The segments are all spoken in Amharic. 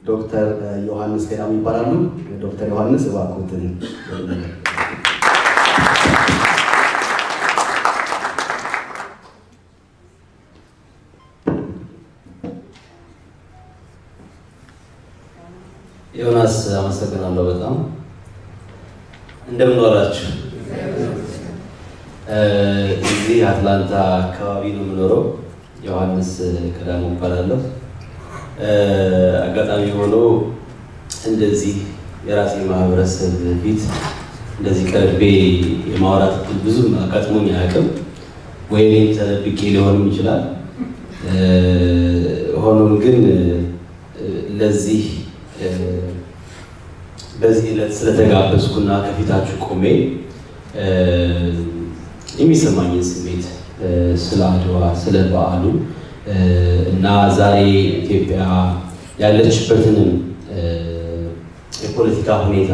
ዶክተር ዮሐንስ ገዳሙ ይባላሉ። ዶክተር ዮሐንስ እባክዎትን ዮናስ አመሰግናለሁ በጣም እንደምን ዋላችሁ። እዚህ አትላንታ አካባቢ ነው የምኖረው። ዮሐንስ ገዳሙ ይባላለሁ። አጋጣሚ ሆኖ እንደዚህ የራሴ ማህበረሰብ ፊት እንደዚህ ቀርቤ የማውራት ብዙም አጋጥሞኝ አያውቅም። ወይም ተደብቄ ሊሆንም ይችላል። ሆኖም ግን ለዚህ በዚህ ዕለት ስለተጋበዝኩና ከፊታችሁ ቆሜ የሚሰማኝን ስሜት ስለ አድዋ ስለ በዓሉ እና ዛሬ ኢትዮጵያ ያለችበትንም የፖለቲካ ሁኔታ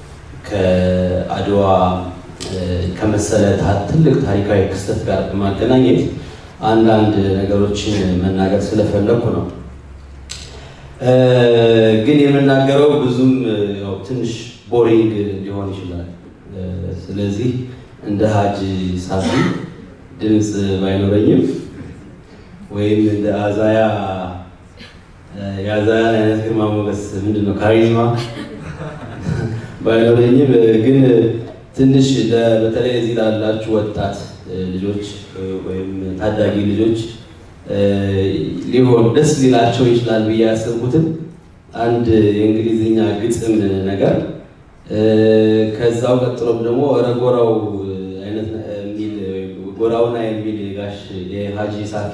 ከአድዋ ከመሰለ ትልቅ ታሪካዊ ክስተት ጋር በማገናኘት አንዳንድ ነገሮችን መናገር ስለፈለኩ ነው። ግን የምናገረው ብዙም ያው ትንሽ ቦሪንግ ሊሆን ይችላል። ስለዚህ እንደ ሀጂ ሳፊ ድምጽ ባይኖረኝም ወይም እንደ አዛያ ያዛያን አይነት ግርማ ሞገስ ምንድነው ካሪዝማ ባይኖረኝም ግን ትንሽ በተለይ እዚህ ላላችሁ ወጣት ልጆች ወይም ታዳጊ ልጆች ሊሆን ደስ ሊላቸው ይችላል ብዬ ያሰብኩትን አንድ የእንግሊዝኛ ግጥም ነገር ከዛው ቀጥሎም ደግሞ ረጎራው አይነት ሚል ጎራውና የሚል ጋሽ የሀጂ ሳፊ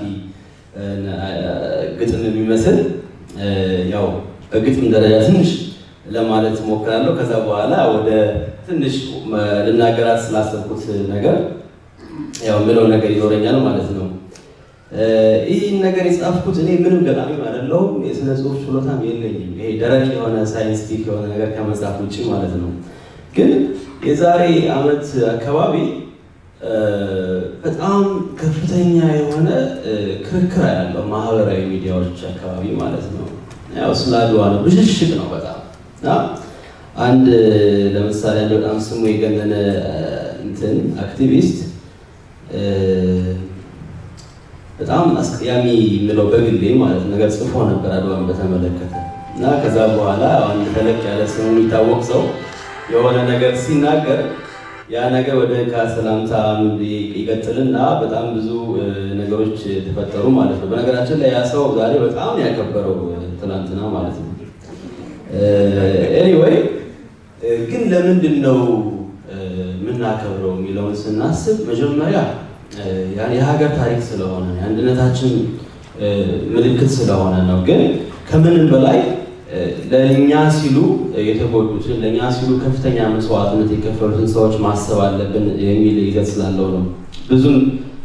ግጥም የሚመስል ያው በግጥም ደረጃ ትንሽ ለማለት ሞክራለሁ። ከዛ በኋላ ወደ ትንሽ ልናገራት ስላሰብኩት ነገር ያው ምለው ነገር ይኖረኛል ማለት ነው። ይህን ነገር የጻፍኩት እኔ ምንም ገጣሚ አይደለሁም፣ የስነ ጽሁፍ ችሎታም የለኝም። ይሄ ደረቅ የሆነ ሳይንቲፊክ የሆነ ነገር ከመጻፍ ውጪ ማለት ነው። ግን የዛሬ ዓመት አካባቢ በጣም ከፍተኛ የሆነ ክርክር ያለው ማህበራዊ ሚዲያዎች አካባቢ ማለት ነው። ያው ስለ አድዋ ነው፣ ብሽሽቅ ነው በጣም እና አንድ ለምሳሌ አንድ በጣም ስሙ የገነነ እንትን አክቲቪስት በጣም አስቀያሚ የሚለው በግሌ ማለት ነገር ጽፎ ነበር አድዋን በተመለከተ እና ከዛ በኋላ አንድ ተለቅ ያለ ስሙ የሚታወቅ ሰው የሆነ ነገር ሲናገር ያ ነገር ወደ ከሰላምታ ይቀጥልና በጣም ብዙ ነገሮች ተፈጠሩ ማለት ነው። በነገራችን ላይ ያ ሰው ዛሬ በጣም ያከበረው ትናንትና ማለት ነው። ኤኒዌይ ግን ለምንድን ነው የምናከብረው የሚለውን ስናስብ መጀመሪያ የሀገር ታሪክ ስለሆነ የአንድነታችን ምልክት ስለሆነ ነው። ግን ከምንም በላይ ለእኛ ሲሉ የተጎዱትን ለእኛ ሲሉ ከፍተኛ መስዋዕትነት የከፈሉትን ሰዎች ማሰብ አለብን የሚል ይዘት ስላለው ነው። ብዙም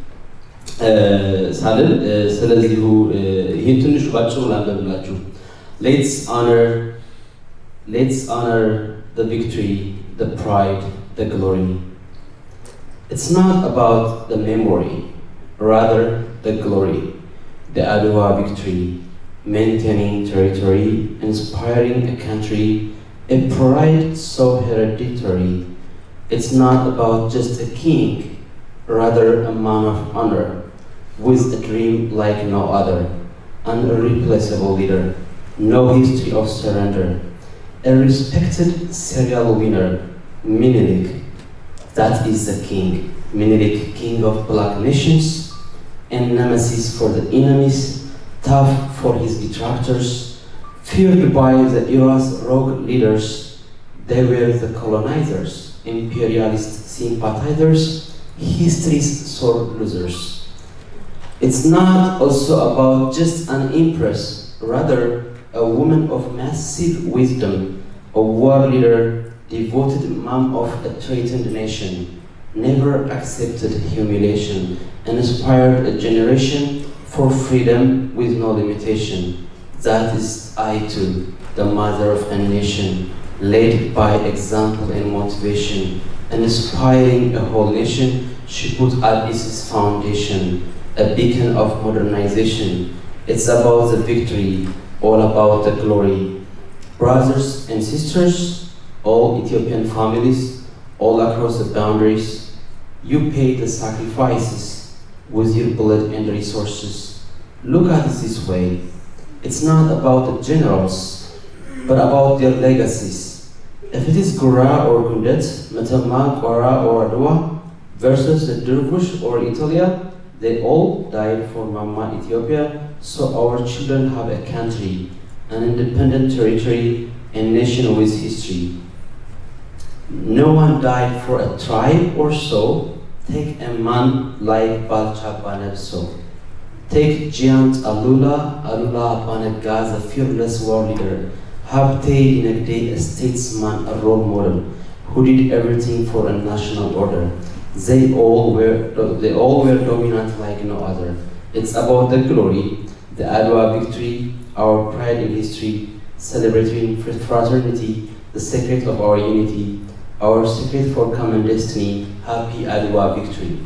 ሳልል ስለዚሁ ይህን ትንሹ ባጭሩ ላንብብላችሁ። Let's honor the victory, the pride, the glory. It's not about the memory, rather the glory. The Adwa victory, maintaining territory, inspiring a country, a pride so hereditary. It's not about just a king, rather a man of honor, with a dream like no other, an irreplaceable leader, no history of surrender, a respected serial winner, Menelik. That is the king, Menelik, king of black nations, and nemesis for the enemies, tough for his detractors, feared by the era's rogue leaders. They were the colonizers, imperialist sympathizers, history's sore losers. It's not also about just an empress, rather a woman of massive wisdom, a war leader, devoted mom of a threatened nation, never accepted humiliation, and inspired a generation for freedom with no limitation. That is I too, the mother of a nation, led by example and motivation, and inspiring a whole nation. She put Addis's foundation, a beacon of modernization. It's about the victory, all about the glory. Brothers and sisters, all Ethiopian families, all across the boundaries, you paid the sacrifices with your blood and resources. Look at it this way. It's not about the generals, but about their legacies. If it is Gora or Gundet, Metama, Kwara or Adwa versus the Dervish or Italia, they all died for Mama Ethiopia, so our children have a country, an independent territory, a nation with history. No one died for a tribe or so. Take a man like Balcha Banebso. Take giant Alula Banega, the fearless war leader. Habte Inagde, a statesman, a role model, who did everything for a national order. They all were dominant like no other. It's about the glory, the Adwa victory, our pride in history, celebrating fraternity, the secret of our unity, our secret for common destiny. Happy Adwa victory.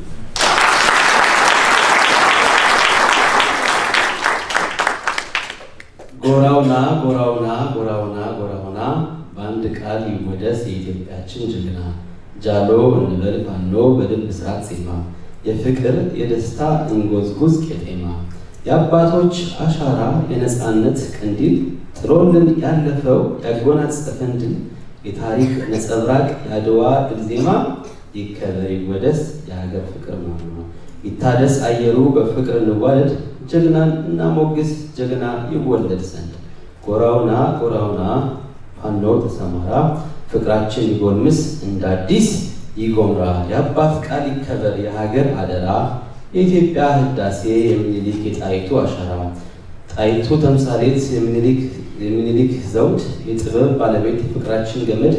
Gorauna, Gorauna, Gorauna, Gorauna, Band Kali Modes, Ethiopia Chinjana, Jalo, and the Velpano, Bedel Bisratsima, Yefikr, Yedesta, and Gozguz Ketema, Yabatoch, Ashara, Enes Anet, Kandil, Trollin Yandefo, Yagonats Defendin, Itarik, Nesavrak, Yadua, Bilzima, Yikaveri Modes, Yaga Fikr, Itades Ayeru, Fikr and the wallet. Jagna Namogis Jagna ይወለድ ዘንድ ጎራውና ጎራውና ፋኖ ተሰማራ ፍቅራችን ይጎልምስ እንደ አዲስ ይጎምራ ያባት ቃል ይከበር የሀገር አደራ የኢትዮጵያ ህዳሴ የሚኒሊክ የጣይቱ አሻራ ጣይቱ ተምሳሌት የሚኒሊክ ዘውድ የጥበብ ባለቤት ፍቅራችን ገመድ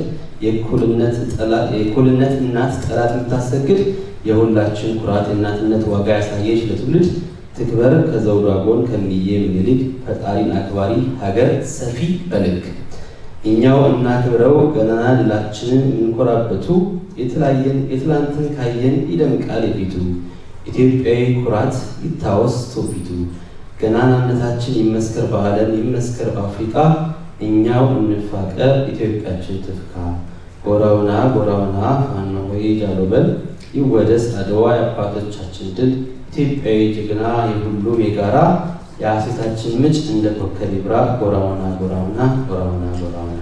የኩልነት እናት ጠላት የምታሰግድ የሁላችን ኩራት እናትነት ዋጋ ያሳየች ለትውልድ ትክበር ከዘውዷ ጎን ከሚዬ ምኒልክ ፈጣሪን አክባሪ ሀገር ሰፊ በልክ እኛው እናክብረው ገናና ድላችንን እንኮራበቱ የትላንትን ካየን ይደምቃል የፊቱ ኢትዮጵያዊ ኩራት ይታወስ ትውፊቱ ገናናነታችን ይመስከር በዓለም ይመስከር በአፍሪካ እኛው እንፋቀር ኢትዮጵያችን ትፍካ ጎራውና ጎራውና ፋኖ ሆይ ጃሎበል ይወደስ አድዋ የአባቶቻችን ድል ኢትዮጵያዊ ጀግና የሁሉም የጋራ የአሴታችን ምንጭ እንደ ኮከብ ይብራ ጎራውና ጎራውና ጎራውና ጎራውና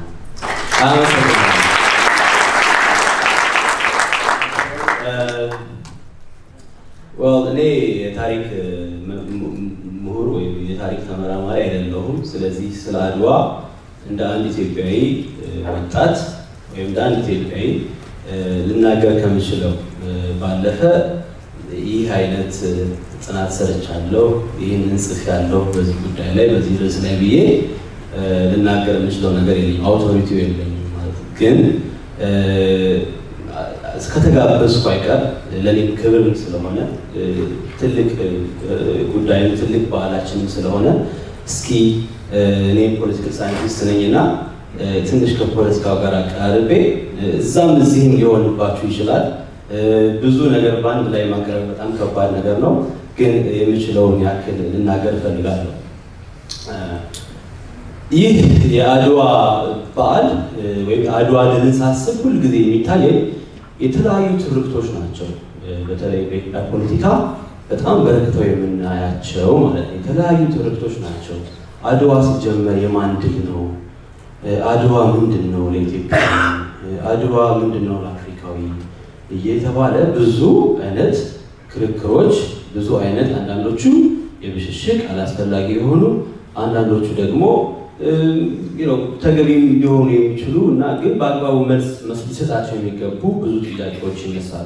well እኔ የታሪክ ምሁር ወይ የታሪክ ተመራማሪ አይደለሁም ስለዚህ ስለ አድዋ እንደ አንድ ኢትዮጵያዊ ወጣት ወይ እንደ አንድ ኢትዮጵያዊ ልናገር ከምችለው ባለፈ ይህ አይነት ጽናት ሰርቻለሁ ይሄንን ጽፍ ያለው በዚህ ጉዳይ ላይ በዚህ ርዕስ ላይ ብዬ ልናገር የምችለው ነገር የለኝም አውቶሪቲው የለኝም ማለት ግን እስከተጋበዝኩ አይቀር ለኔም ክብር ስለሆነ ትልቅ ጉዳይ ትልቅ ባህላችን ስለሆነ እስኪ እኔ ፖለቲካል ሳይንቲስት ነኝና ትንሽ ከፖለቲካው ጋር አቀራርቤ እዛም እዚህም ሊሆንባችሁ ይችላል ብዙ ነገር ባንድ ላይ ማቀረብ በጣም ከባድ ነገር ነው ግን የምችለውን ያክል ልናገር ፈልጋለሁ ይህ የአድዋ በዓል ወይ አድዋ ድልን ሳስብ ሁሉ ጊዜ የሚታየው የተለያዩ ትርክቶች ናቸው በተለይ በኢትዮጵያ ፖለቲካ በጣም በርክተው የምናያቸው ማለት ነው የተለያዩ ትርክቶች ናቸው አድዋ ሲጀመር የማን ድል ነው አድዋ ምንድነው ለኢትዮጵያ አድዋ ምንድነው ለአፍሪካዊ እየተባለ ብዙ አይነት ክርክሮች ብዙ አይነት አንዳንዶቹ የብሽሽቅ አላስፈላጊ የሆኑ አንዳንዶቹ ደግሞ ተገቢም ሊሆኑ የሚችሉ እና ግን በአግባቡ መልስ መስጠታቸው የሚገቡ ብዙ ጥያቄዎች ይነሳሉ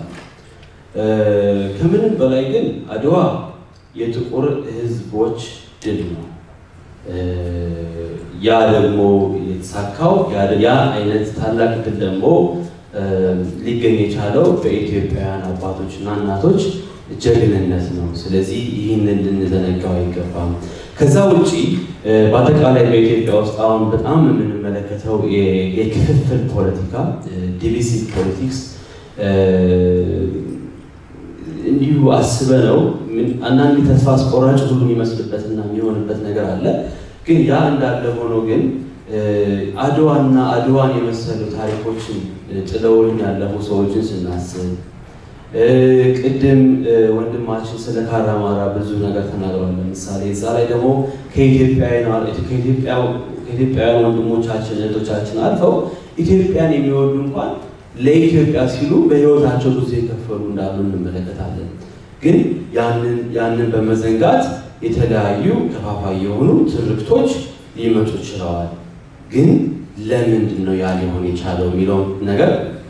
ከምንም በላይ ግን አድዋ የጥቁር ህዝቦች ድል ነው ያ ደግሞ የተሳካው ያ አይነት ታላቅ ድል ደግሞ ሊገኝ የቻለው በኢትዮጵያውያን አባቶችና እናቶች ጀግንነት ነው ስለዚህ ይህንን ልንዘነጋው አይገባም ከዛ ውጪ በአጠቃላይ በኢትዮጵያ ውስጥ አሁን በጣም የምንመለከተው የክፍፍል ፖለቲካ ዲቪሲቭ ፖለቲክስ እንዲሁ አስበነው አንዳንድ ተስፋ አስቆራጭ ሁሉ የሚመስልበትና የሚሆንበት ነገር አለ ግን ያ እንዳለ ሆኖ ግን አድዋና አድዋን የመሰሉ ታሪኮችን ጥለውልን ያለፉ ሰዎችን ስናስብ ቅድም ወንድማችን ስለ ካራማራ ብዙ ነገር ተናግሯል። ለምሳሌ እዛ ላይ ደግሞ ከኢትዮጵያውያን ወንድሞቻችን እህቶቻችን አልፈው ኢትዮጵያን የሚወዱ እንኳን ለኢትዮጵያ ሲሉ በህይወታቸው ብዙ የከፈሉ እንዳሉ እንመለከታለን። ግን ያንን በመዘንጋት የተለያዩ ከፋፋይ የሆኑ ትርክቶች ሊመጡ ይችላል። ግን ለምንድን ነው ያ ሊሆን የቻለው የሚለውን ነገር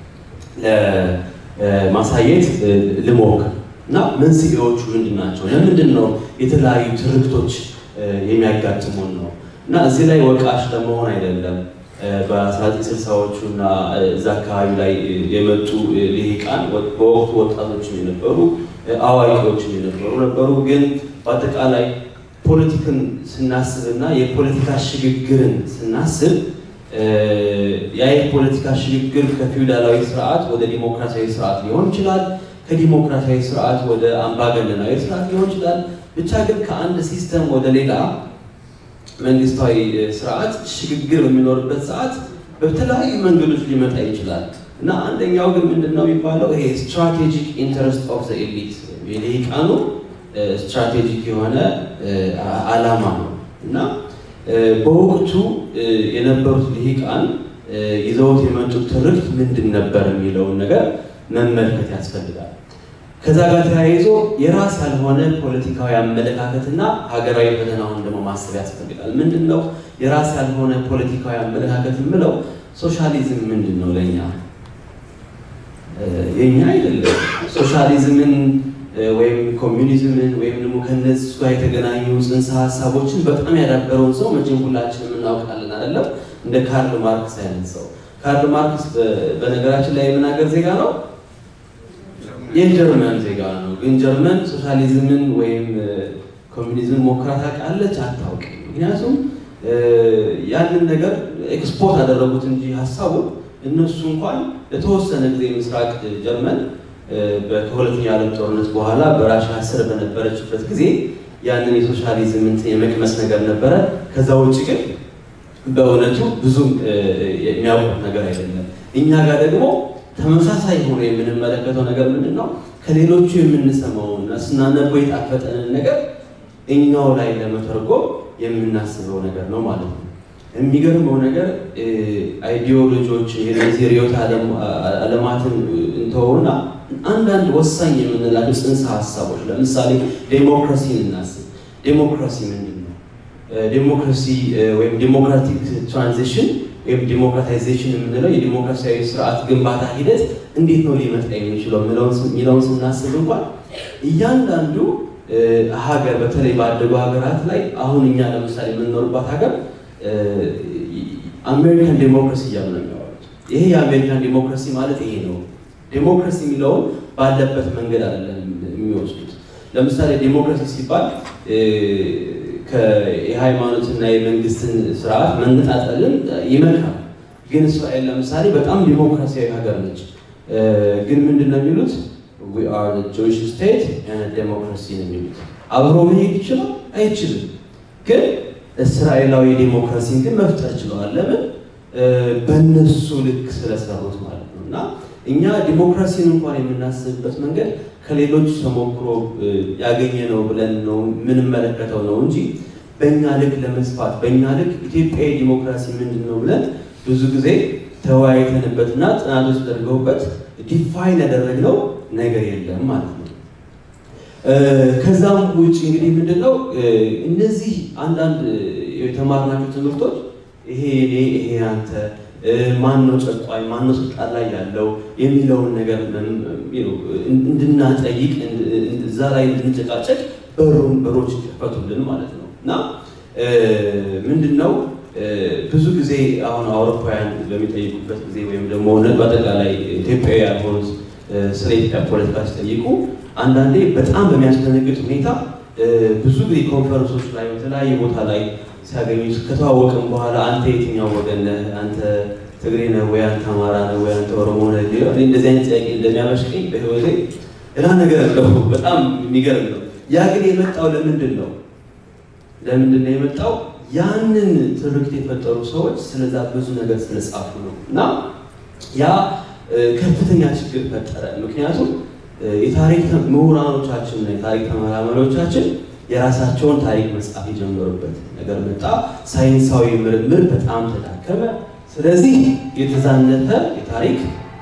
ለማሳየት ልሞክር እና መንስኤዎቹ ምንድናቸው? ለምንድን ነው የተለያዩ ትርክቶች የሚያጋጥሙን ነው? እና እዚህ ላይ ወቃሽ ለመሆን አይደለም። በ1960ዎቹ እና እዛ አካባቢ ላይ የመጡ ልሂቃን በወቅቱ ወጣቶችም የነበሩ አዋቂዎችም ነበሩ። ግን በአጠቃላይ ፖለቲክን ስናስብና የፖለቲካ ሽግግርን ስናስብ ያ የፖለቲካ ሽግግር ከፊውዳላዊ ስርዓት ወደ ዲሞክራሲያዊ ስርዓት ሊሆን ይችላል። ከዲሞክራሲያዊ ስርዓት ወደ አምባገነናዊ ስርዓት ሊሆን ይችላል። ብቻ ግን ከአንድ ሲስተም ወደ ሌላ መንግስታዊ ስርዓት ሽግግር በሚኖርበት ሰዓት በተለያዩ መንገዶች ሊመጣ ይችላል እና አንደኛው ግን ምንድነው የሚባለው ይሄ ስትራቴጂክ ኢንተረስት ኦፍ ዘ ኤሊት የልሂቃኑ ስትራቴጂክ የሆነ ዓላማ ነው እና በወቅቱ የነበሩት ልሂቃን ይዘውት የመጡት ትርክት ምንድን ነበር የሚለውን ነገር መመልከት ያስፈልጋል። ከዛ ጋር ተያይዞ የራስ ያልሆነ ፖለቲካዊ አመለካከትና ሀገራዊ ፈተናውን ደግሞ ማሰብ ያስፈልጋል። ምንድነው የራስ ያልሆነ ፖለቲካዊ አመለካከት የምለው? ሶሻሊዝም ምንድነው ለኛ? የኛ አይደለም። ሶሻሊዝምን ወይም ኮሚኒዝምን ወይም ደግሞ ከነሱ ጋር የተገናኙ ጽንሰ ሀሳቦችን በጣም ያዳበረውን ሰው መቼም ሁላችንም እናውቃለን አይደለም? እንደ ካርል ማርክስ አይነት ሰው። ካርል ማርክስ በነገራችን ላይ የምን ሀገር ዜጋ ነው? የጀርመን ዜጋ ነው። ግን ጀርመን ሶሻሊዝምን ወይም ኮሚኒዝምን ሞክራ ታውቃለች? አታውቅም። ምክንያቱም ያንን ነገር ኤክስፖርት አደረጉት እንጂ ሀሳቡን እነሱ እንኳን ለተወሰነ ጊዜ ምስራቅ ጀርመን ከሁለተኛው ዓለም ጦርነት በኋላ በራሽያ ስር በነበረችበት ጊዜ ያንን የሶሻሊዝምን የመቅመስ ነገር ነበረ። ከዛ ውጭ ግን በእውነቱ ብዙም የሚያውቁት ነገር አይደለም። እኛ ጋር ደግሞ ተመሳሳይ ሆኖ የምንመለከተው ነገር ምንድነው? ከሌሎቹ የምንሰማውና ስናነበው የጣፈጠንን ነገር እኛው ላይ ለመተርጎም የምናስበው ነገር ነው ማለት ነው። የሚገርመው ነገር አይዲዮሎጂዎች የነዚህ ርዕዮተ ዓለማትን እንተውና አንዳንድ ወሳኝ የምንላቸው ጽንሰ ሀሳቦች ለምሳሌ ዴሞክራሲን እናስብ። ዴሞክራሲ ምንድን ነው? ዴሞክራሲ ወይም ዴሞክራቲክ ትራንዚሽን ወይም ዲሞክራታይዜሽን የምንለው የዲሞክራሲያዊ ስርዓት ግንባታ ሂደት እንዴት ነው ሊመጣ የሚችለው የሚለውን ስናስብ እንኳን እያንዳንዱ ሀገር በተለይ ባደጉ ሀገራት ላይ አሁን እኛ ለምሳሌ የምንኖርባት ሀገር አሜሪካን ዴሞክራሲ እያሉ ነው የሚያወሩት። ይሄ የአሜሪካን ዴሞክራሲ ማለት ይሄ ነው። ዴሞክራሲ የሚለውን ባለበት መንገድ አይደለም የሚወስዱት። ለምሳሌ ዴሞክራሲ ሲባል የሃይማኖትና የመንግስትን ስርዓት መነጣጠልን ይመክራል። ግን እስራኤል ለምሳሌ በጣም ዲሞክራሲያዊ ሀገር ነች። ግን ምንድነው የሚሉት? we are the Jewish state and a democracy ነው የሚሉት። አብሮ መሄድ ይችላል? አይችልም። ግን እስራኤላዊ ዴሞክራሲን ግን መፍጠር ችለዋል። ለምን? በእነሱ ልክ ስለሰሩት ማለት ነው። እና እኛ ዲሞክራሲን እንኳን የምናስብበት መንገድ ከሌሎች ተሞክሮ ያገኘ ነው ብለን ነው የምንመለከተው ነው እንጂ በእኛ ልክ ለመስፋት በእኛ ልክ ኢትዮጵያዊ ዲሞክራሲ ምንድን ነው ብለን ብዙ ጊዜ ተወያይተንበትና ጥናቶች ተደርገውበት ዲፋይን ያደረግነው ነገር የለም ማለት ነው። ከዛም ውጭ እንግዲህ ምንድነው እነዚህ አንዳንድ የተማርናቸው ትምህርቶች ይሄ አንተ ማን ነው ጨቋኝ ማን ነው ስልጣን ላይ ያለው የሚለውን ነገር እንድናጠይቅ እዛ ላይ እንድንጨቃጨቅ በሮች ይከፈቱልን ማለት ነው። እና ምንድነው ብዙ ጊዜ አሁን አውሮፓውያን በሚጠይቁበት ጊዜ ወይም ደግሞ በአጠቃላይ ኢትዮጵያዊ ያልሆኑት ስለ ኢትዮጵያ ፖለቲካ ሲጠይቁ አንዳንዴ በጣም በሚያስደነግጥ ሁኔታ ብዙ ጊዜ ኮንፈረንሶች ላይ በተለያየ ቦታ ላይ ሲያገኙት ከተዋወቅም በኋላ አንተ የትኛው ወገን ነህ? አንተ ትግሬ ነህ ወይ? አንተ አማራ ነህ ወይ? አንተ ኦሮሞ ነህ? እንደዚህ አይነት ጥያቄ እንደሚያበሽቀኝ በህይወቴ ሌላ ነገር ነው። በጣም የሚገርም ነው። ያ ግን የመጣው ለምንድን ነው የመጣው? ያንን ትርክት የፈጠሩ ሰዎች ስለዛ ብዙ ነገር ስለጻፉ ነው እና ያ ከፍተኛ ችግር ፈጠረ። ምክንያቱም የታሪክ ምሁራኖቻችን እና የታሪክ ተመራማሪዎቻችን የራሳቸውን ታሪክ መጻፍ የጀመሩበት ነገር መጣ። ሳይንሳዊ ምርምር በጣም ተዳከመ። ስለዚህ የተዛነፈ የታሪክ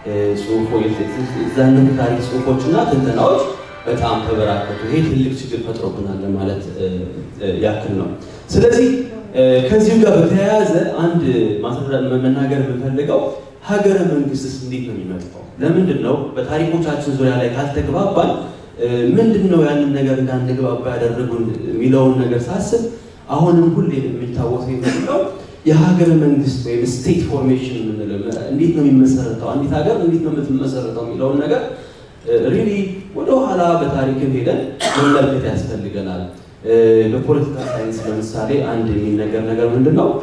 ጽሁፎችና ትንተናዎች በጣም ተበራከቱ። ይሄ ትልቅ ችግር ፈጥሮብናል ለማለት ያክል ነው። ስለዚህ ከዚሁ ጋር በተያያዘ አንድ መናገር የምፈልገው ሀገረ መንግስትስ እንዴት ነው የሚመጣው? ለምንድን ነው በታሪኮቻችን ዙሪያ ላይ ካልተግባባን ምንድን ነው ያንን ነገር እንዳንግባባ ያደረጉን የሚለውን ነገር ሳስብ አሁንም ሁሌ የሚታወሰው የሚለው የሀገረ መንግስት ወይም ስቴት ፎርሜሽን የምንለው እንዴት ነው የሚመሰረተው፣ አንዲት ሀገር እንዴት ነው የምትመሰረተው የሚለውን ነገር ሪሊ ወደ ኋላ በታሪክም ሄደን መመልከት ያስፈልገናል። በፖለቲካ ሳይንስ ለምሳሌ አንድ የሚነገር ነገር ምንድን ነው?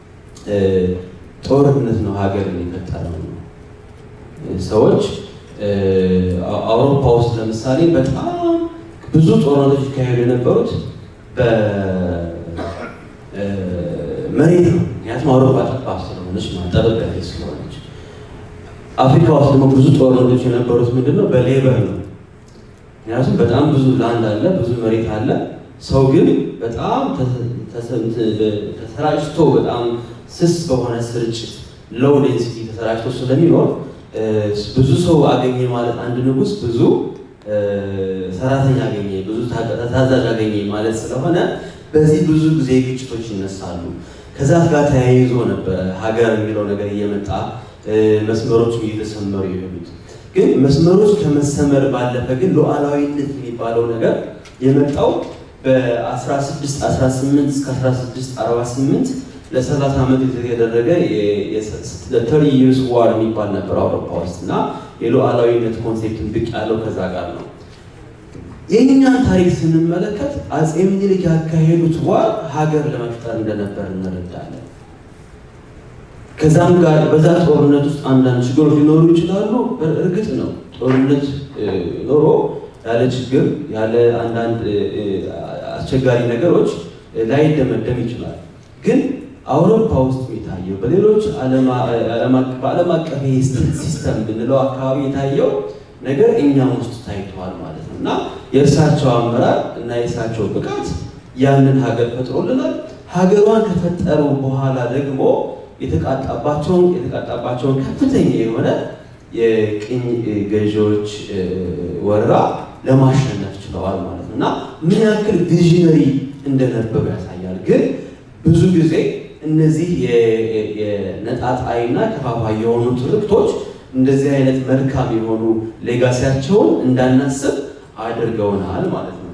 ጦርነት ነው ሀገርን የፈጠረው ነው። ሰዎች አውሮፓ ውስጥ ለምሳሌ በጣም ብዙ ጦርነቶች ይካሄዱ የነበሩት በመሬት ነው። ምክንያቱም አውሮፓ ጠባብ ስለሆነች ጠበብ ያለች ስለሆነች። አፍሪካ ውስጥ ደግሞ ብዙ ጦርነቶች የነበሩት ምንድነው? በሌበር ነው። ምክንያቱም በጣም ብዙ ላንድ አለ፣ ብዙ መሬት አለ። ሰው ግን በጣም ተሰራጭቶ በጣም ስስ በሆነ ስርጭት ሎው ዴንሲቲ ተሰራጭቶ ስለሚኖር ብዙ ሰው አገኘ ማለት አንድ ንጉስ ብዙ ሰራተኛ አገኘ፣ ብዙ ታዛዥ አገኘ ማለት ስለሆነ በዚህ ብዙ ጊዜ ግጭቶች ይነሳሉ። ከዛ ጋር ተያይዞ ነበር ሀገር የሚለው ነገር እየመጣ መስመሮች እየተሰመሩ ይሄዱት። ግን መስመሮች ከመሰመር ባለፈ ግን ሉዓላዊነት የሚባለው ነገር የመጣው በ1618 እስከ 1648 ለ30 ዓመት የተደረገ የ30 years war የሚባል ነበር አውሮፓ ውስጥ እና የሉዓላዊነት ኮንሴፕትን ብቅ ያለው ከዛ ጋር ነው። የኛን ታሪክ ስንመለከት አጼ ምኒልክ ያካሄዱት ዋር ሀገር ለመፍጠር እንደነበር እንረዳለን። ከዛም ጋር በዛ ጦርነት ውስጥ አንዳንድ ችግሮች ሊኖሩ ይችላሉ። እርግጥ ነው ጦርነት ኖሮ ያለ ችግር ያለ አንዳንድ አስቸጋሪ ነገሮች ላይደመደም ይችላል። ግን አውሮፓ ውስጥ የታየው በሌሎች በዓለም አቀፍ ሲስተም ብንለው አካባቢ የታየው ነገር እኛም ውስጥ ታይቷል ማለት ነው እና የእርሳቸው አመራር እና የእርሳቸው ብቃት ያንን ሀገር ፈጥሮልናል። ሀገሯን ከፈጠሩ በኋላ ደግሞ የተቃጣባቸውን ከፍተኛ የሆነ የቅኝ ገዢዎች ወረራ ለማሸነፍ ችለዋል ማለት ነው እና ምን ያክል ቪዥነሪ እንደነበሩ ያሳያል። ግን ብዙ ጊዜ እነዚህ የነጣጣይና ከፋፋይ የሆኑ ትርክቶች እንደዚህ አይነት መልካም የሆኑ ሌጋሲያቸውን እንዳናስብ አድርገውናል ማለት ነው።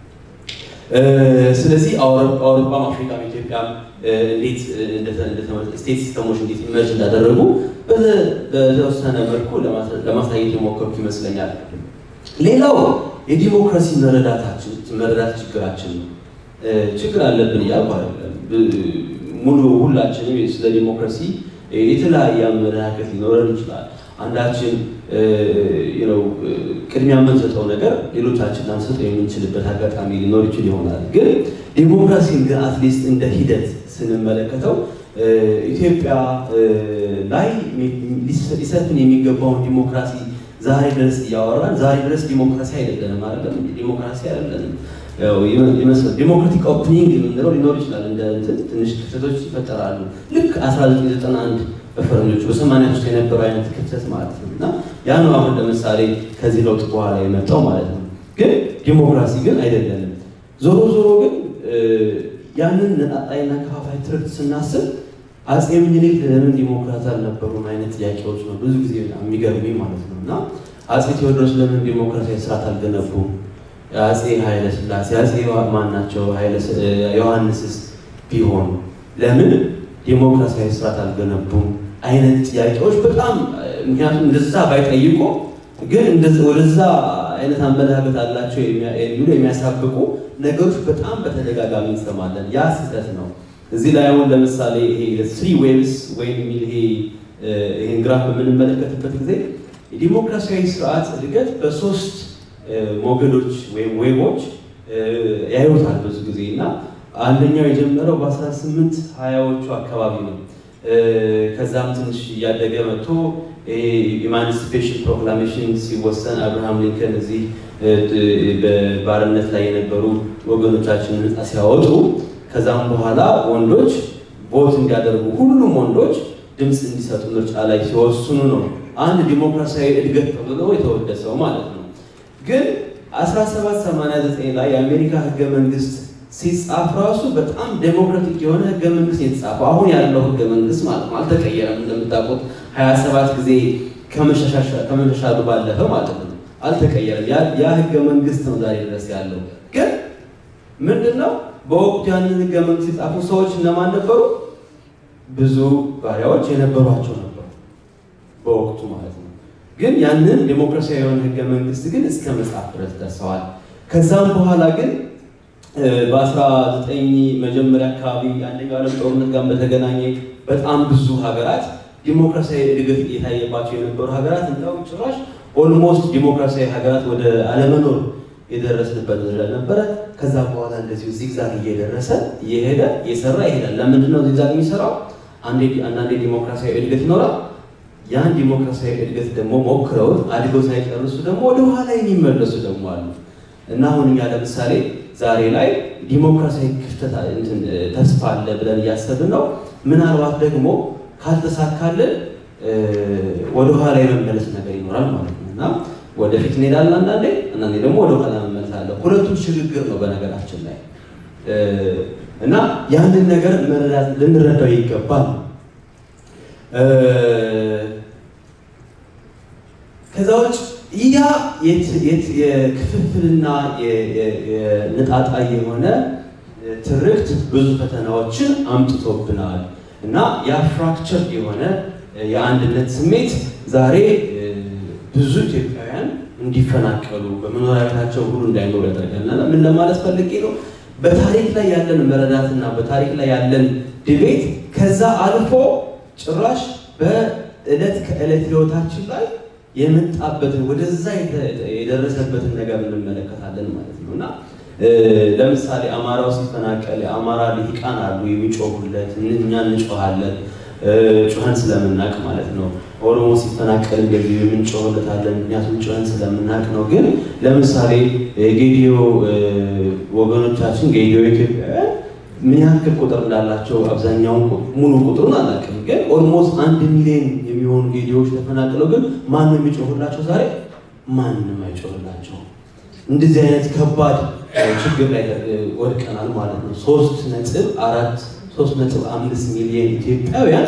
ስለዚህ አውሮፓ፣ አፍሪካ፣ ኢትዮጵያ እንዴት ስቴት ሲስተሞች እንዴት ኢመርጅ እንዳደረጉ በተወሰነ መልኩ ለማሳየት የሞከርኩ ይመስለኛል። ሌላው የዲሞክራሲ መረዳት ችግራችን ነው። ችግር አለብን እያልኩ አይደለም። ሙሉ ሁላችንም ስለ ዲሞክራሲ የተለያየ አመለካከት ሊኖረን ይችላል። አንዳችን ቅድሚያ የምንሰጠው ነገር ሌሎቻችን ላንሰጠው የምንችልበት አጋጣሚ ሊኖር ይችል ይሆናል። ግን ዲሞክራሲን ግን አትሊስት እንደ ሂደት ስንመለከተው ኢትዮጵያ ላይ ሊሰፍን የሚገባውን ዲሞክራሲ ዛሬ ድረስ እያወራን ዛሬ ድረስ ዲሞክራሲ አይደለንም አይደለም። ዲሞክራሲ አይደለንም። ዲሞክራቲክ ኦፕኒንግ የምንለው ሊኖር ይችላል። እንደ ትንሽ ክፍተቶች ይፈጠራሉ። ልክ 1991 በፈረንጆቹ በ80 ውስጥ የነበረው አይነት ክፍተት ማለት ነው እና ያ ነው አሁን ለምሳሌ ከዚህ ለውጥ በኋላ የመጣው ማለት ነው። ግን ዲሞክራሲ ግን አይደለንም። ዞሮ ዞሮ ግን ያንን ነጣጣይና ከፋፋይ ትርክት ስናስብ አጼ ምኒልክ ለምን ዲሞክራት አልነበሩም አይነት ጥያቄዎች ነው ብዙ ጊዜ የሚገርሙኝ ማለት ነው እና አጼ ቴዎድሮስ ለምን ዲሞክራሲያዊ ስርዓት አልገነቡም? አጼ ኃይለ ሥላሴ አጼ ማን ናቸው? ዮሐንስስ ቢሆን ለምን ዲሞክራሲያዊ ስርዓት አልገነቡም አይነት ጥያቄዎች በጣም ምክንያቱም እንደዛ ባይጠይቁ ግን ወደዛ አይነት አመለካከት አላቸው የሚሉ የሚያሳብቁ ነገሮች በጣም በተደጋጋሚ እንሰማለን። ያ ስህተት ነው። እዚህ ላይ አሁን ለምሳሌ ይሄ ትሪ ዌቭስ ወይም ይሄን ግራፍ በምንመለከትበት ጊዜ የዲሞክራሲያዊ ስርዓት እድገት በሶስት ሞገዶች ወይም ዌቦች ያዩታል ብዙ ጊዜ እና አንደኛው የጀመረው በ1820ዎቹ አካባቢ ነው። ከዛም ትንሽ ያደገ መጥቶ ኢማንሲፔሽን ፕሮክላሜሽን ሲወሰን አብርሃም ሊንከን እዚህ በባርነት ላይ የነበሩ ወገኖቻችንን ነፃ ሲያወጡ ከዛም በኋላ ወንዶች ቮት እንዲያደርጉ ሁሉም ወንዶች ድምፅ እንዲሰጡ ምርጫ ላይ ሲወስኑ ነው አንድ ዲሞክራሲያዊ እድገት ተብሎ የተወደሰው ማለት ነው። ግን 1789 ላይ የአሜሪካ ህገ መንግስት ሲጻፍ ራሱ በጣም ዴሞክራቲክ የሆነ ህገ መንግስት የተጻፈው አሁን ያለው ህገ መንግስት ማለት ነው። አልተቀየረም። እንደምታውቁት 27 ጊዜ ከመሻሻሉ ባለፈ ማለት ነው አልተቀየረም። ያ ህገ መንግስት ነው ዛሬ ድረስ ያለው። ግን ምንድነው በወቅቱ ያንን ህገ መንግስት የጻፉ ሰዎች እነማን ነበሩ? ብዙ ባሪያዎች የነበሯቸው ነበሩ በወቅቱ ማለት ነው። ግን ያንን ዲሞክራሲያዊ የሆነ ህገ መንግስት ግን እስከ መጻፍ ድረስ ደርሰዋል። ከዛም በኋላ ግን በ19 መጀመሪያ አካባቢ አንደኛው ዓለም ጦርነት ጋር በተገናኘ በጣም ብዙ ሀገራት ዲሞክራሲያዊ እድገት እየታየባቸው የነበሩ ሀገራት እንደው ጭራሽ ኦልሞስት ዲሞክራሲያዊ ሀገራት ወደ አለመኖር የደረስንበት ደረጃ ነበረ። ከዛ በኋላ እንደዚሁ ዚግዛግ እየደረሰ እየሄደ እየሰራ ይሄዳል። ለምንድን ነው ዚግዛግ የሚሰራው? አንዳንዴ ዲሞክራሲያዊ እድገት ይኖራል። ያን ዲሞክራሲያዊ እድገት ደግሞ ሞክረውት አድገው ሳይጨርሱ ደግሞ ወደ ኋላ የሚመለሱ ደግሞ አሉ እና አሁን እኛ ለምሳሌ ዛሬ ላይ ዲሞክራሲያዊ ክፍተት ተስፋ አለ ብለን እያሰብን ነው። ምናልባት ደግሞ ካልተሳካልን ወደ ኋላ የመመለስ ነገር ይኖራል ማለት ነው እና ወደፊት እንሄዳለን አንዳንዴ ደግሞ ወደ ኋላ እንመለሳለን። ሁለቱም ሽግግር ነው በነገራችን ላይ እና ያንን ነገር ልንረዳው ይገባል። ከዛ ውጭ ያ የክፍፍልና የነጣጣይ የሆነ ትርክት ብዙ ፈተናዎችን አምጥቶብናል እና ያ ፍራክቸር የሆነ የአንድነት ስሜት ዛሬ ብዙ ኢትዮጵያውያን እንዲፈናቀሉ በመኖሪያ ቤታቸው ሁሉ እንዳይኖሩ ያደርጋልና ምን ለማለት ፈልጌ ነው? በታሪክ ላይ ያለን መረዳትና በታሪክ ላይ ያለን ዲቤት ከዛ አልፎ ጭራሽ በእለት ከእለት ህይወታችን ላይ የመጣበትን ወደዛ የደረሰበትን ነገር እንመለከታለን ማለት ነውና ለምሳሌ አማራው ሲፈናቀል አማራ ልሂቃን አሉ የሚጮሁለት፣ እኛ እንጮሃለን ጩኸን ስለምናቅ ማለት ነው። ኦሮሞ ሲፈናቀል እንደዚህ የምንጮህለታለን ምክንያቱም ጩኸን ስለምናቅ ነው። ግን ለምሳሌ ጌዲዮ ወገኖቻችን ጌዲዮ ኢትዮጵያውያን ምን ያክል ቁጥር እንዳላቸው አብዛኛውን ሙሉ ቁጥሩን አላውቅም፣ ግን ኦልሞስት 1 ሚሊዮን የሚሆኑ ጌዲዮዎች ተፈናቅለው ግን ማን ነው የሚጮህላቸው? ዛሬ ማንም አይጮህላቸው። እንደዚህ አይነት ከባድ ችግር ላይ ወድቀናል ማለት ነው። 3.5 ሚሊዮን ኢትዮጵያውያን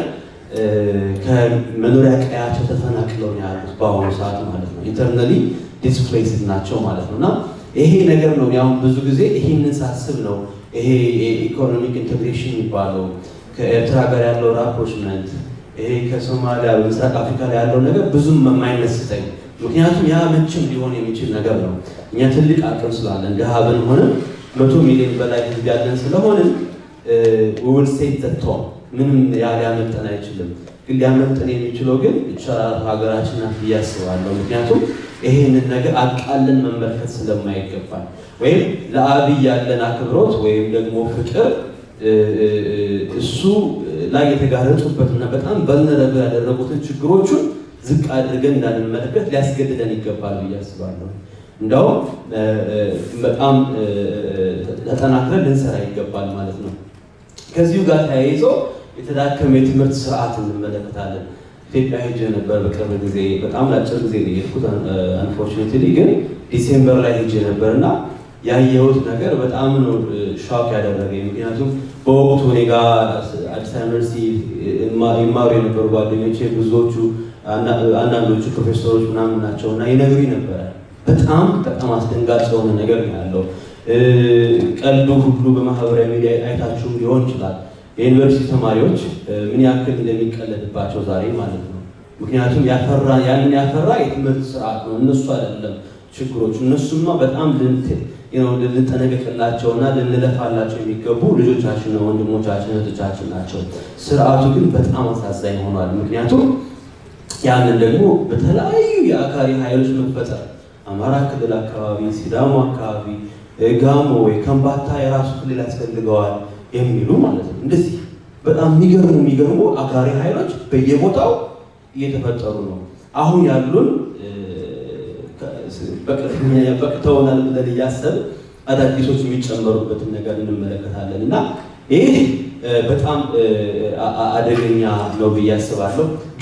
ከመኖሪያ ቀያቸው ተፈናቅለው ነው ያሉት በአሁኑ ሰዓት ማለት ነው። ኢንተርናሊ ዲስፕሌይስድ ናቸው ማለት ነውና ይሄ ነገር ነው ያው ብዙ ጊዜ ይሄንን ሳስብ ነው ይሄ ኢኮኖሚክ ኢንተግሬሽን የሚባለው ከኤርትራ ጋር ያለው ራፕሮችመንት ይሄ ከሶማሊያ በምስራቅ አፍሪካ ላይ ያለው ነገር ብዙም የማይመስጠኝ። ምክንያቱም ያ መቼም ሊሆን የሚችል ነገር ነው። እኛ ትልቅ አቅም ስላለን ድሃ ብንሆንም 100 ሚሊዮን በላይ ህዝብ ያለን ስለሆንን ውል ሴት ዘጥተው ምንም ሊያመልጠን አይችልም። ግን ሊያመልጠን የሚችለው ግን ይቻላል ሀገራችን ናት ብዬ አስባለሁ። ምክንያቱም ይሄንን ነገር አቃለን መመልከት ስለማይገባል ወይም ለአብይ ያለን አክብሮት ወይም ደግሞ ፍቅር እሱ ላይ የተጋረጡበትና በጣም በልነረብ ያደረጉትን ችግሮቹን ዝቅ አድርገን እንዳንመለከት ሊያስገድደን ይገባል ብዬ አስባለሁ። እንደው በጣም ተጠናክረን ልንሰራ ይገባል ማለት ነው። ከዚሁ ጋር ተያይዞ የተዳከመ የትምህርት ስርዓት እንመለከታለን። ኢትዮጵያ ሄጄ ነበር በቅርብ ጊዜ፣ በጣም ለአጭር ጊዜ ነው የሄድኩት አንፎርቹኔትሊ፣ ግን ዲሴምበር ላይ ሄጄ ነበርና ያየሁት ነገር በጣም ነው ሾክ ያደረገኝ። ምክንያቱም በወቅቱ እኔ ጋር አዲስ አበባ ዩኒቨርሲቲ ይማሩ የነበሩ ጓደኞቼ ብዙዎቹ አንዳንዶቹ ፕሮፌሰሮች ምናምን ናቸው እና ይነግሩኝ ነበረ በጣም አስደንጋጭ የሆነ ነገር ነው ያለው። ቀልዱ ሁሉ በማህበራዊ ሚዲያ አይታችሁ ሊሆን ይችላል። የዩኒቨርሲቲ ተማሪዎች ምን ያክል እንደሚቀለድባቸው ዛሬ ማለት ነው። ምክንያቱም ያንን ያፈራ የትምህርት ስርዓት ነው፣ እነሱ አይደለም ችግሮቹ። እነሱማ በጣም ልንጠነቀቅላቸውና ልንለፋላቸው የሚገቡ ልጆቻችን ነው፣ ወንድሞቻችን እህቶቻችን ናቸው። ስርዓቱ ግን በጣም አሳዛኝ ሆኗል። ምክንያቱም ያንን ደግሞ በተለያዩ የአካሪ ኃይሎች መፈጠር አማራ ክልል አካባቢ፣ ሲዳሞ አካባቢ፣ ጋሞ ወይ ከምባታ የራሱ ክልል ያስፈልገዋል የሚሉ ማለት ነው። እንደዚህ በጣም የሚገርሙ አጋሪ ኃይሎች በየቦታው እየተፈጠሩ ነው። አሁን ያሉን በቅተውናል ብለን እያሰብን አዳዲሶች የሚጨመሩበትን ነገር እንመለከታለን እና ይሄ በጣም አደገኛ ነው ብዬ አስባለሁ።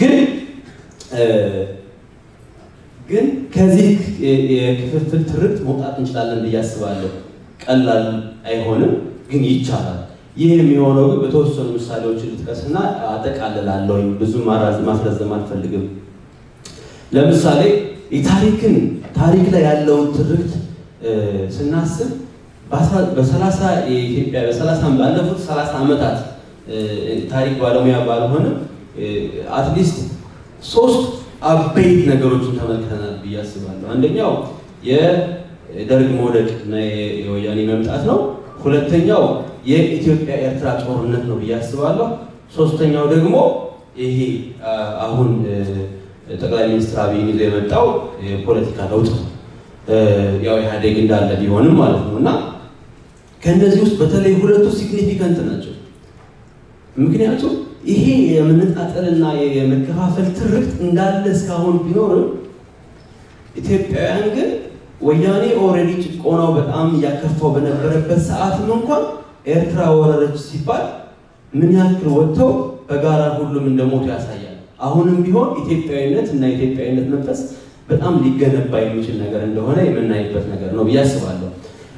ግን ከዚህ የክፍፍል ትርክት መውጣት እንችላለን ብዬ አስባለሁ። ቀላል አይሆንም ግን ይቻላል። ይህ የሚሆነው ግን በተወሰኑ ምሳሌዎችን ልጥቀስና አጠቃልላለሁ። ብዙ ማስረዘም አልፈልግም። ለምሳሌ ታሪክ ላይ ያለውን ትርክት ስናስብ የኢትዮጵያ ባለፉት 30 ዓመታት ታሪክ ባለሙያ ባልሆነ አትሊስት 3 አበይት ነገሮችን ተመልክተናል ብዬ አስባለሁ። አንደኛው የደርግ መውደቅ እና የወያኔ መምጣት ነው። ሁለተኛው የኢትዮጵያ ኤርትራ ጦርነት ነው ብዬ አስባለሁ። ሶስተኛው ደግሞ ይሄ አሁን ጠቅላይ ሚኒስትር አብይ ይዞ የመጣው የፖለቲካ ለውጥ ነው። ያው ኢህአዴግ እንዳለ ቢሆንም ማለት ነው እና ከነዚህ ውስጥ በተለይ ሁለቱ ሲግኒፊካንት ናቸው። ምክንያቱም ይሄ የመነጣጠልና የመከፋፈል ትርክት እንዳለ እስካሁን ቢኖርም ኢትዮጵያውያን ግን ወያኔ ኦልሬዲ ጭቆናው በጣም ያከፋው በነበረበት ሰዓትም እንኳን ኤርትራ ወረረች ሲባል ምን ያክል ወጥተው በጋራ ሁሉም እንደሞቱ ያሳያል። አሁንም ቢሆን ኢትዮጵያዊነት እና ኢትዮጵያዊነት መንፈስ በጣም ሊገነባ የሚችል ነገር እንደሆነ የምናይበት ነገር ነው ብዬ አስባለሁ።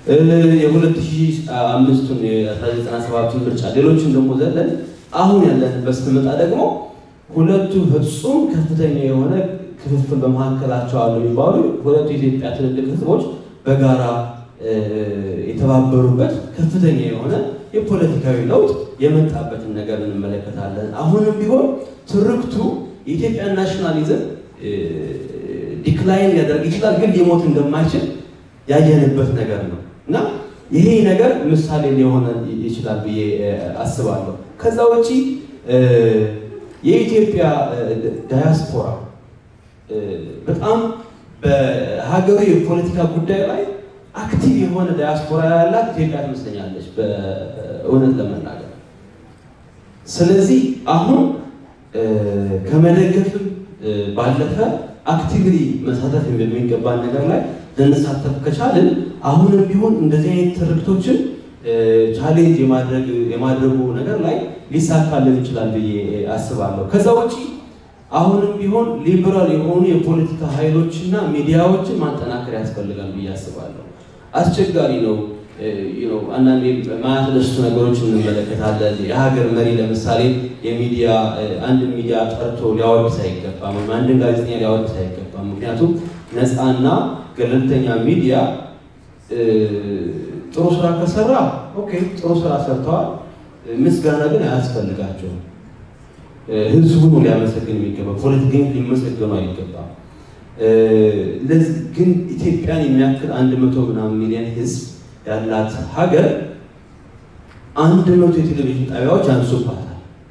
የ2005ቱን የ1997ቱን ምርጫ ሌሎችን ደግሞ ዘለን አሁን ያለንበት ስትመጣ ደግሞ ሁለቱ ፍጹም ከፍተኛ የሆነ ክፍፍል በመካከላቸው አሉ የሚባሉ ሁለቱ የኢትዮጵያ ትልልቅ ህዝቦች በጋራ የተባበሩበት ከፍተኛ የሆነ የፖለቲካዊ ለውጥ የመጣበትን ነገር እንመለከታለን። አሁንም ቢሆን ትርክቱ የኢትዮጵያ ናሽናሊዝም ዲክላይን ሊያደርግ ይችላል፣ ግን ሊሞት እንደማይችል ያየንበት ነገር ነው እና ይሄ ነገር ምሳሌ ሊሆን ይችላል ብዬ አስባለሁ። ከዛ ውጪ የኢትዮጵያ ዳያስፖራ በጣም በሀገሩ የፖለቲካ ጉዳይ ላይ አክቲቭ የሆነ ዳያስፖራ ያላት ኢትዮጵያ ትመስለኛለች በእውነት ለመናገር። ስለዚህ አሁን ከመደገፍም ባለፈ አክቲቭሊ መሳተፍ የሚገባን ነገር ላይ ልንሳተፍ ከቻልን አሁንም ቢሆን እንደዚህ አይነት ትርክቶችን ቻሌንጅ የማድረጉ ነገር ላይ ሊሳካልን ይችላል ብዬ አስባለሁ። ከዛ ውጪ አሁንም ቢሆን ሊበራል የሆኑ የፖለቲካ ኃይሎችና ሚዲያዎችን ማጠናከር ያስፈልጋል ብዬ አስባለሁ። አስቸጋሪ ነው። አንዳንዴ ማያስደስቱ ነገሮች እንመለከታለን። የሀገር መሪ ለምሳሌ አንድ ሚዲያ ጠርቶ ሊያወድስ አይገባም፣ አንድን ጋዜጠኛ ሊያወድስ አይገባም። ምክንያቱም ነፃና ገለልተኛ ሚዲያ ጥሩ ስራ ከሰራ ኦኬ ጥሩ ስራ ሰርተዋል፣ ምስጋና ግን አያስፈልጋቸውም። ህዝቡ ነው ሊያመሰግን የሚገባ፣ ፖለቲከኞች ሊመሰገኑ አይገባም። ግን ኢትዮጵያን የሚያክል 100 ምናምን ሚሊዮን ህዝብ ያላት ሀገር 100 የቴሌቪዥን ጣቢያዎች አንሱባታል፣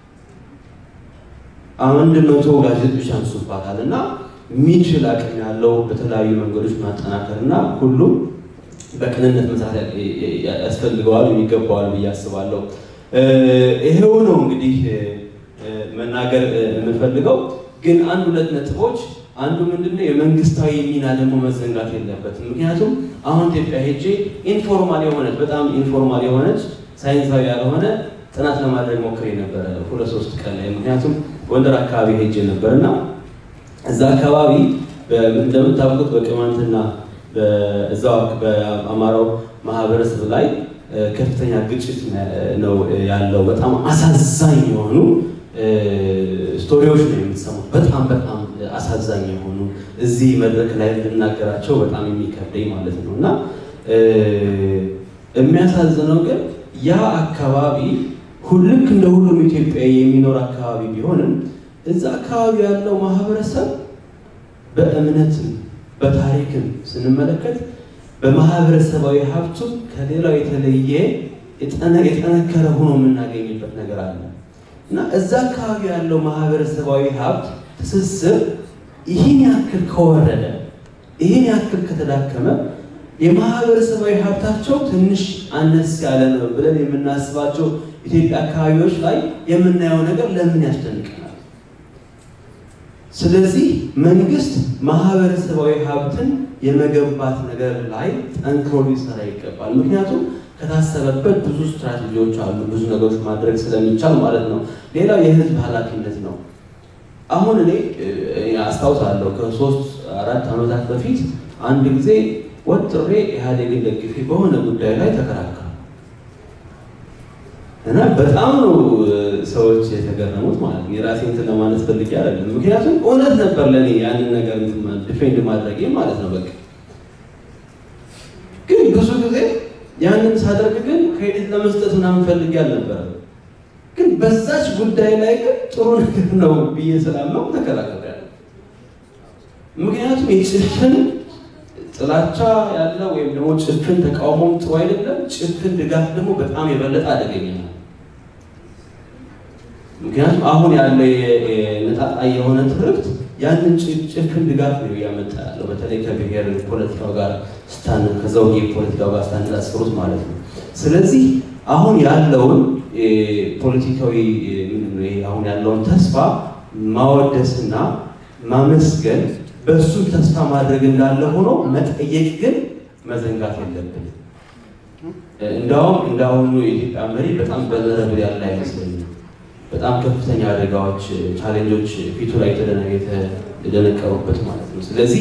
100 ጋዜጦች አንሱባታል እና ሚችል አቅም ያለው በተለያዩ መንገዶች ማጠናከርና ሁሉም በቅንነት መስራት ያስፈልገዋል የሚገባዋል ብዬ አስባለሁ። ይሄው ነው እንግዲህ መናገር የምፈልገው። ግን 1-2 ነጥቦች፣ አንዱ ምንድነው የመንግስታዊ ሚና ደግሞ መዘንጋት የለበትም። ምክንያቱም አሁን ኢትዮጵያ ሄጄ በጣም ኢንፎርማል የሆነች ሳይንሳዊ ያልሆነ ጥናት ለማድረግ ሞክሬ ነበረ 2-3 ቀን ላይ። ምክንያቱም ጎንደር አካባቢ ሄጄ ነበርና እዛ አካባቢ እንደምታውቁት በቅማንትና በዛው በአማራው ማህበረሰብ ላይ ከፍተኛ ግጭት ነው ያለው። በጣም አሳዛኝ የሆኑ ስቶሪዎች ነው የምትሰሙት። በጣም አሳዛኝ የሆኑ እዚህ መድረክ ላይ ልናገራቸው በጣም የሚከብደኝ ማለት ነው እና የሚያሳዝነው ግን ያ አካባቢ ልክ እንደ ሁሉም ኢትዮጵያዊ የሚኖር አካባቢ ቢሆንም እዛ አካባቢ ያለው ማህበረሰብ በእምነትም በታሪክም ስንመለከት በማህበረሰባዊ ሀብቱ ከሌላው የተለየ የጠነከረ ሆኖ የምናገኝበት ነገር አለ እና እዛ አካባቢ ያለው ማህበረሰባዊ ሀብት ትስስር ይህን ያክል ከወረደ፣ ይህን ያክል ከተዳከመ የማህበረሰባዊ ሀብታቸው ትንሽ አነስ ያለ ነው ብለን የምናስባቸው ኢትዮጵያ አካባቢዎች ላይ የምናየው ነገር ለምን ያስደንቀናል? ስለዚህ መንግስት ማህበረሰባዊ ሀብትን የመገንባት ነገር ላይ ጠንክሮ ሊሰራ ይገባል። ምክንያቱም ከታሰበበት ብዙ ስትራቴጂዎች አሉ፣ ብዙ ነገሮች ማድረግ ስለሚቻል ማለት ነው። ሌላው የህዝብ ኃላፊነት ነው። አሁን እኔ አስታውሳለሁ ከ3-4 ዓመታት በፊት አንድ ጊዜ ወጥሬ ኢህአዴግን ደግፌ በሆነ ጉዳይ ላይ ተከራከረ እና በጣም ነው ሰዎች የተገረሙት ማለት ነው። የራሴን እንትን ለማለት ፈልጌ አይደለም፣ ምክንያቱም እውነት ነበር ለኔ ያንን ነገር ዲፌንድ ማድረግ ማለት ነው። በቃ ግን ብዙ ጊዜ ያንን ሳደርግ ግን ክሬዲት ለመስጠት ምናምን ፈልጌ አልነበረም። ግን በዛች ጉዳይ ላይ ግን ጥሩ ነገር ነው ብዬ ስላመንኩ ተከራክሬያለሁ። ምክንያቱም የጭፍን ጥላቻ ያለ ወይም ደግሞ ጭፍን ተቃውሞ ጥሩ አይደለም፣ ጭፍን ድጋፍ ደግሞ በጣም የበለጠ አደገኛ ነው። ምክንያቱም አሁን ያለ የነጣጣይ የሆነ ትርክት ያንን ጭፍን ድጋፍ ነው ያመጣ ያለው፣ በተለይ ከብሔር ፖለቲካው ጋር ከዘውጌ ፖለቲካው ጋር ስታነጻጽሩት ማለት ነው። ስለዚህ አሁን ያለውን ፖለቲካዊ አሁን ያለውን ተስፋ ማወደስና ማመስገን በሱ ተስፋ ማድረግ እንዳለ ሆኖ መጠየቅ ግን መዘንጋት የለብንም። እንዳሁኑ የኢትዮጵያ መሪ በጣም በዘረብል ያለ አይመስለኝም። በጣም ከፍተኛ አደጋዎች ቻሌንጆች ፊቱ ላይ የተደነቀሩበት ማለት ነው። ስለዚህ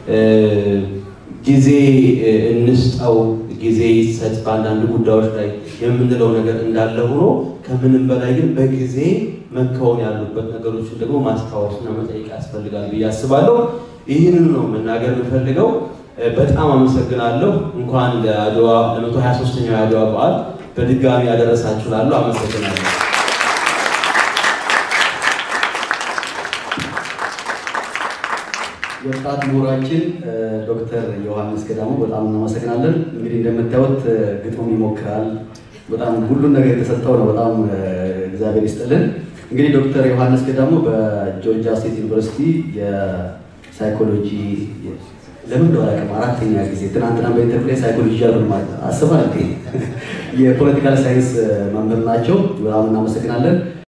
ጊዜ እንስጠው፣ ጊዜ ይሰጥ በአንዳንድ ጉዳዮች ላይ የምንለው ነገር እንዳለ ሆኖ ከምንም በላይ ግን በጊዜ መከወን ያሉበት ነገሮችን ደግሞ ማስታወስና መጠየቅ ያስፈልጋል ብዬ አስባለሁ። ይህንን ነው መናገር የምፈልገው። በጣም አመሰግናለሁ። እንኳን ለአድዋ ለ123ኛው የአድዋ በዓል በድጋሚ ያደረሳችሁ ላሉ አመሰግናለሁ። ወጣት ምሁራችን ዶክተር ዮሐንስ ገዳሙ በጣም እናመሰግናለን። እንግዲህ እንደምታዩት ግጥም ይሞክራል፣ በጣም ሁሉን ነገር የተሰጠው ነው። በጣም እግዚአብሔር ይስጥልን። እንግዲህ ዶክተር ዮሐንስ ገዳሙ በጆርጂያ ስቴት ዩኒቨርሲቲ የሳይኮሎጂ ለምን እንደዋላቀም 4ኛ ጊዜ ትናንትና በኢንተርፕሬስ ሳይኮሎጂ ያሉ ማለት አስባ የፖለቲካል ሳይንስ መምህር ናቸው። በጣም እናመሰግናለን።